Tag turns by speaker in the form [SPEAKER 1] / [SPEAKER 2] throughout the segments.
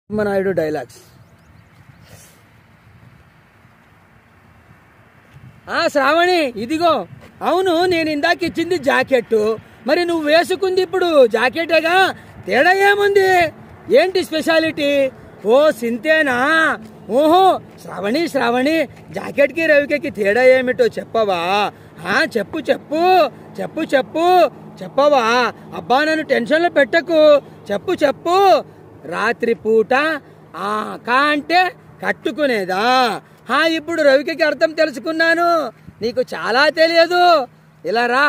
[SPEAKER 1] Naidu dialogues. Shravani ఇదిగో. అవును, నేను ఇందాక ఇచ్చింది జాకెట్టు, మరి నువ్వు వేసుకుంది ఇప్పుడు జాకెటేగా, తేడా ఏముంది? ఏంటి స్పెషాలిటీ? ఓ సింతేనా? ఓహో శ్రావణి, శ్రావణి జాకెట్కి రవికకి తేడా ఏమిటో చెప్పవా? చెప్పు చెప్పు చెప్పు చెప్పు చెప్పవా? అబ్బా నన్ను టెన్షన్లో పెట్టకు, చెప్పు చెప్పు. రాత్రిపూట కా అంటే కట్టుకునేదా? ఇప్పుడు రవికకి అర్థం తెలుసుకున్నాను, నీకు చాలా తెలియదు. ఇలా రా.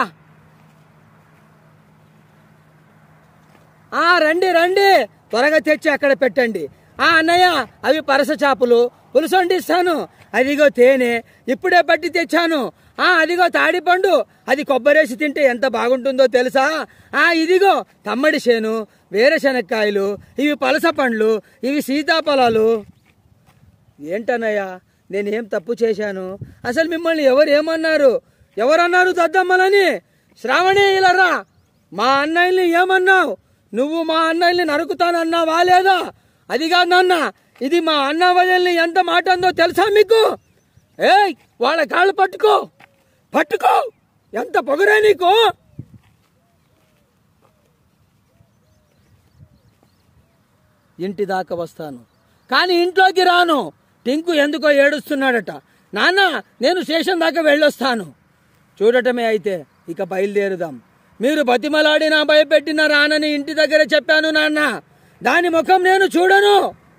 [SPEAKER 1] రండి రండి, త్వరగా తెచ్చి అక్కడ పెట్టండి. అన్నయ్య, అవి పరస చేపలు, పులుసు వండిస్తాను. అదిగో తేనె, ఇప్పుడే పట్టి తెచ్చాను. అదిగో తాడిపండు, అది కొబ్బరేసి తింటే ఎంత బాగుంటుందో తెలుసా? ఇదిగో తమ్మడి చేను, వేరుశనక్కాయలు, ఇవి పలస పండ్లు, ఇవి సీతాఫలాలు. ఏంటన్నయ్య, నేనేం తప్పు చేశాను? అసలు మిమ్మల్ని ఎవరేమన్నారు? ఎవరన్నారు దద్దమ్మలని? శ్రావణి ఇలా రా. మా అన్నయ్యని ఏమన్నావు నువ్వు? మా అన్నయ్యని నరుకుతానన్నావా లేదా? అది కాదు నాన్న, ఇది మా అన్న వదిలిని ఎంత మాట అందో తెలుసా మీకు? వాళ్ళ కాళ్ళు పట్టుకో పట్టుకో, ఎంత పొగరే నీకు? ఇంటి దాకా వస్తాను, కానీ ఇంట్లోకి రాను. టింకు ఎందుకో ఏడుస్తున్నాడట. నాన్న, నేను స్టేషన్ దాకా వెళ్ళొస్తాను. చూడటమే అయితే, ఇక బయలుదేరుదాం. మీరు బతిమలాడినా భయపెట్టినా రానని ఇంటి దగ్గర చెప్పాను నాన్న. దాని ముఖం నేను చూడను.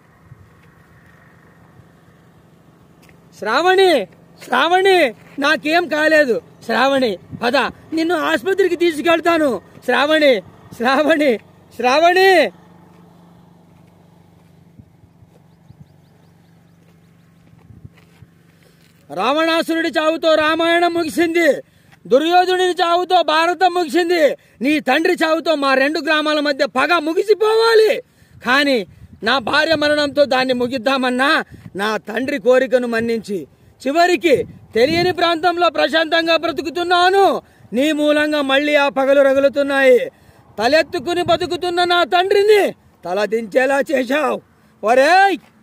[SPEAKER 1] శ్రావణి, శ్రావణి నాకేం కాలేదు. శ్రావణి పద, నిన్ను ఆసుపత్రికి తీసుకెళ్తాను. శ్రావణి, శ్రావణి, శ్రావణి. రావణాసురుడి చావుతో రామాయణం ముగిసింది. దుర్యోధనుడి చావుతో భారతం ముగిసింది. నీ తండ్రి చావుతో మా 2 గ్రామాల మధ్య పగ ముగిసిపోవాలి. కానీ నా భార్య మరణంతో దాన్ని ముగిద్దామన్నా నా తండ్రి కోరికను మన్నించి చివరికి తెలియని ప్రాంతంలో ప్రశాంతంగా బ్రతుకుతున్నాను. నీ మూలంగా మళ్ళీ ఆ పగలు రగులుతున్నాయి. తలెత్తుకుని బతుకుతున్న నా తండ్రిని తల దించేలా చేశావు. ఒరేయ్,